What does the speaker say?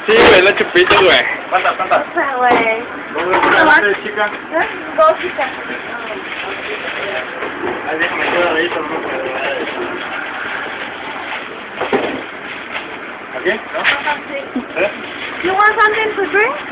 Sí, güey, la chupitos, güey. ¿Cuántas? O sea, güey. ¿Cuántas chicas? Dos chicas. Ahí déjame quedar ahí, pero no puedo. ¿Aquí? ¿No? You want something to drink?